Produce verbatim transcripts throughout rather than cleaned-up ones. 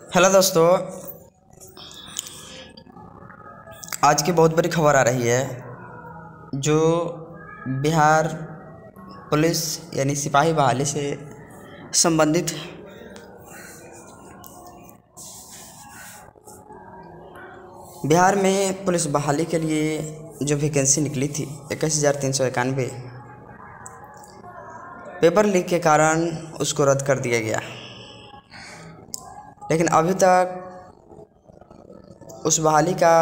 Hello दोस्तों, आज की बहुत बड़ी खबर आ रही है जो बिहार पुलिस यानी सिपाही बहाली से संबंधित है। बिहार में पुलिस बहाली के लिए जो वैकेंसी निकली थी इक्कीस हज़ार तीन सौ इक्यानवे पेपर लीक के कारण उसको रद्द कर दिया गया, लेकिन अभी तक उस बहाली का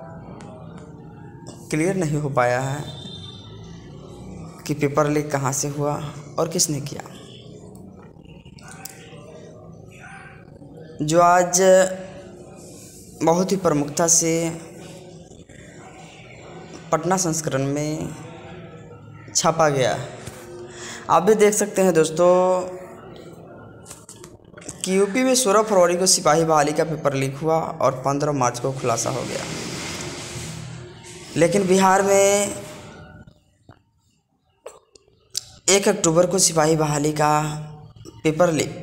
क्लियर नहीं हो पाया है कि पेपर लीक कहाँ से हुआ और किसने किया। जो आज बहुत ही प्रमुखता से पटना संस्करण में छापा गया। आप भी देख सकते हैं दोस्तों कि यूपी में सोलह फरवरी को सिपाही बहाली का पेपर लीक हुआ और पंद्रह मार्च को खुलासा हो गया, लेकिन बिहार में एक अक्टूबर को सिपाही बहाली का पेपर लीक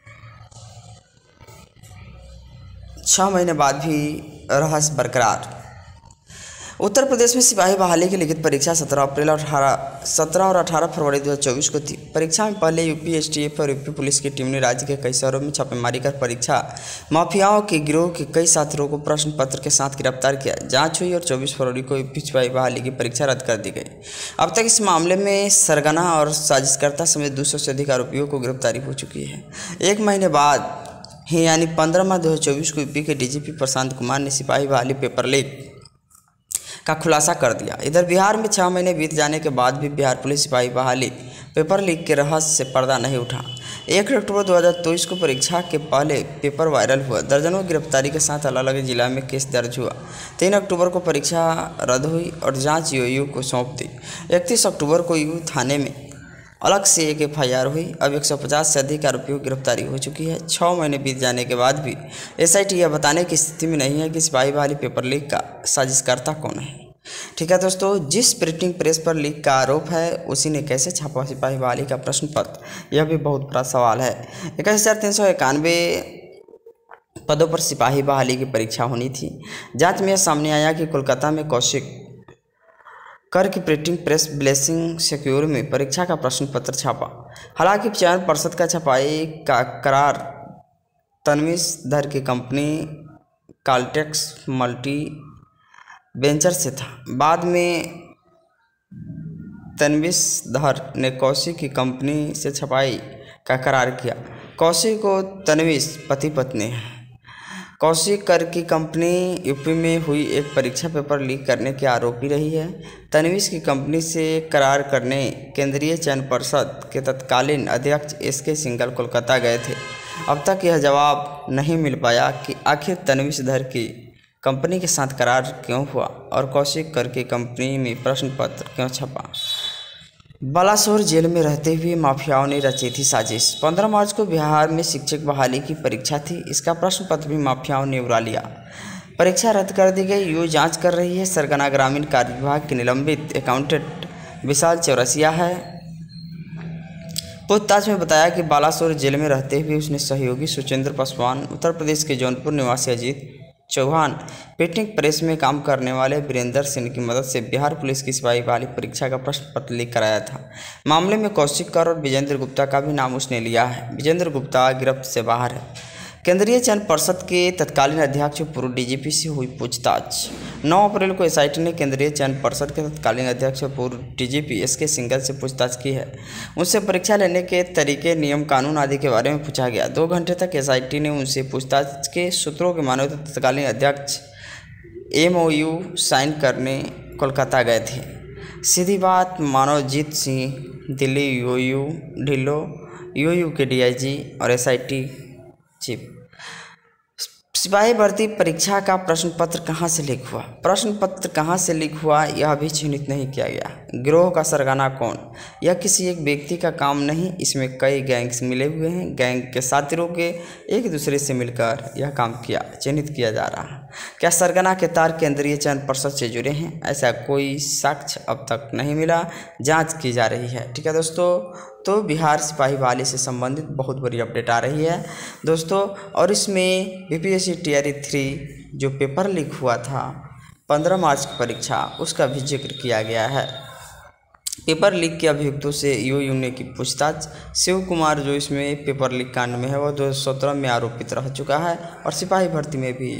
छः महीने बाद भी रहस्य बरकरार। उत्तर प्रदेश में सिपाही बहाली की लिखित परीक्षा सत्रह अप्रैल और अठारह सत्रह और अठारह फरवरी दो हज़ार चौबीस को थी। परीक्षा में पहले यूपी एसटीएफ और यूपी पुलिस की टीम ने राज्य के कई शहरों में छापेमारी कर परीक्षा माफियाओं के गिरोह के कई छात्रों को प्रश्न पत्र के साथ गिरफ्तार किया। जांच हुई और चौबीस फरवरी को यूपी सिपाही बहाली की परीक्षा रद्द कर दी गई। अब तक इस मामले में सरगना और साजिशकर्ता समेत दो सौ से अधिक आरोपियों को गिरफ्तारी हो चुकी है। एक महीने बाद ही यानी पंद्रह मार्च दो हज़ार चौबीस को यूपी के डीजीपी प्रशांत कुमार ने सिपाही बहाली पेपर लीक का खुलासा कर दिया। इधर बिहार में छः महीने बीत जाने के बाद भी बिहार पुलिस सिपाही बहाली पेपर लीक के रहस्य से पर्दा नहीं उठा। एक अक्टूबर दो हज़ार तेईस को परीक्षा के पहले पेपर वायरल हुआ। दर्जनों गिरफ्तारी के साथ अलग अलग जिला में केस दर्ज हुआ। तीन अक्टूबर को परीक्षा रद्द हुई और जांच यूयू को सौंप दी। इकतीस अक्टूबर को यू थाने में अलग से एक एफ आई आर हुई। अब एक सौ पचास से अधिक आरोपियों की गिरफ्तारी हो चुकी है। छः महीने बीत जाने के बाद भी एस आई टी यह बताने की स्थिति में नहीं है कि सिपाही बहाली पेपर लीक का साजिशकर्ता कौन है। ठीक है दोस्तों, जिस प्रिंटिंग प्रेस पर लीक का आरोप है उसी ने कैसे छापा सिपाही बहाली का प्रश्न पत्र, यह भी बहुत बड़ा सवाल है। इक्कीस हज़ार तीन सौ इक्यानवे पदों पर सिपाही बहाली की परीक्षा होनी थी। जांच में यह सामने आया कि कोलकाता में कौशिक कर की प्रिंटिंग प्रेस ब्लेसिंग सिक्योर में परीक्षा का प्रश्न पत्र छापा। हालांकि चयन पर्षद का छपाई का करार तन्वीश धर की कंपनी काल्टेक्स मल्टी वेंचर से था। बाद में तन्वीश धर ने कौशिक की कंपनी से छपाई का करार किया। कौशिक को तन्वीश पति पत्नी है। कौशिक कर की कंपनी यूपी में हुई एक परीक्षा पेपर लीक करने के आरोपी रही है। तन्वीश की कंपनी से करार करने केंद्रीय चयन पर्षद के तत्कालीन अध्यक्ष एस के सिंघल कोलकाता गए थे। अब तक यह जवाब नहीं मिल पाया कि आखिर तन्वीश धर की कंपनी के साथ करार क्यों हुआ और कौशिक कर की कंपनी में प्रश्न पत्र क्यों छपा। बालासोर जेल में रहते हुए माफियाओं ने रची थी साजिश। पंद्रह मार्च को बिहार में शिक्षक बहाली की परीक्षा थी। इसका प्रश्न पत्र भी माफियाओं ने उड़ा लिया। परीक्षा रद्द कर दी गई। यूँ जांच कर रही है। सरगना ग्रामीण कार्य विभाग के निलंबित अकाउंटेंट विशाल चौरसिया है। पूछताछ में बताया कि बालासोर जेल में रहते हुए उसने सहयोगी सुचेंद्र पासवान, उत्तर प्रदेश के जौनपुर निवासी अजीत चौहान, प्रिंटिंग प्रेस में काम करने वाले वीरेंद्र सिंह की मदद से बिहार पुलिस की सिपाही बहाली परीक्षा का प्रश्न पत्र लीक कराया था। मामले में कौशिक कर और विजेंद्र गुप्ता का भी नाम उसने लिया है। विजेंद्र गुप्ता गिरफ्त से बाहर है। केंद्रीय चयन पर्षद के तत्कालीन अध्यक्ष पूर्व डीजीपी से हुई पूछताछ। नौ अप्रैल को एस आई टी ने केंद्रीय चयन पर्षद के तत्कालीन अध्यक्ष पूर्व डीजीपी एस के सिंघल से पूछताछ की है। उनसे परीक्षा लेने के तरीके, नियम कानून आदि के बारे में पूछा गया। दो घंटे तक एस आई टी ने उनसे पूछताछ के सूत्रों के माने तो तत्कालीन अध्यक्ष एम ओ यू साइन करने कोलकाता गए थे। सीधी बात मानो जीत सिंह दिल्ली यू यू ढिल्लो यू यू के डी आई जी और एस आई टी चीफ। सिपाही भर्ती परीक्षा का प्रश्न पत्र कहां से लीक हुआ? प्रश्न पत्र कहां से लीक हुआ यह भी चिन्हित नहीं किया गया। गिरोह का सरगना कौन? यह किसी एक व्यक्ति का काम नहीं, इसमें कई गैंग्स मिले हुए हैं। गैंग के साथियों के एक दूसरे से मिलकर यह काम किया चिन्हित किया जा रहा है। क्या सरगना के तार केंद्रीय चयन पर्षद से जुड़े हैं? ऐसा कोई साक्ष्य अब तक नहीं मिला, जांच की जा रही है। ठीक है दोस्तों, तो बिहार सिपाही बहाली से संबंधित बहुत बड़ी अपडेट आ रही है दोस्तों। और इसमें बीपीएससी टीआरई थ्री जो पेपर लीक हुआ था पंद्रह मार्च की परीक्षा, उसका भी जिक्र किया गया है। पेपर लीक के अभियुक्तों से ईओयू ने की पूछताछ। शिव कुमार जो इसमें पेपर लीक कांड में है वो दो हज़ार सत्रह में आरोपित रह चुका है और सिपाही भर्ती में भी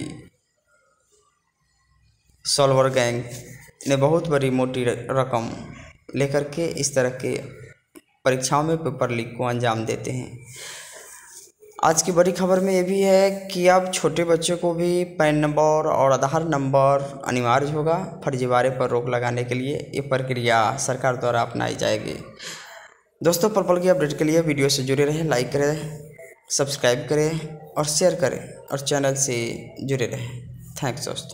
सॉल्वर गैंग ने बहुत बड़ी मोटी रकम लेकर के इस तरह के परीक्षाओं में पेपर लीक को अंजाम देते हैं। आज की बड़ी खबर में ये भी है कि अब छोटे बच्चों को भी पैन नंबर और आधार नंबर अनिवार्य होगा। फर्जीवाड़े पर रोक लगाने के लिए ये प्रक्रिया सरकार द्वारा अपनाई जाएगी। दोस्तों, पल पल की अपडेट के लिए वीडियो से जुड़े रहें, लाइक करें, सब्सक्राइब करें और शेयर करें और चैनल से जुड़े रहें। थैंक्स दोस्तों।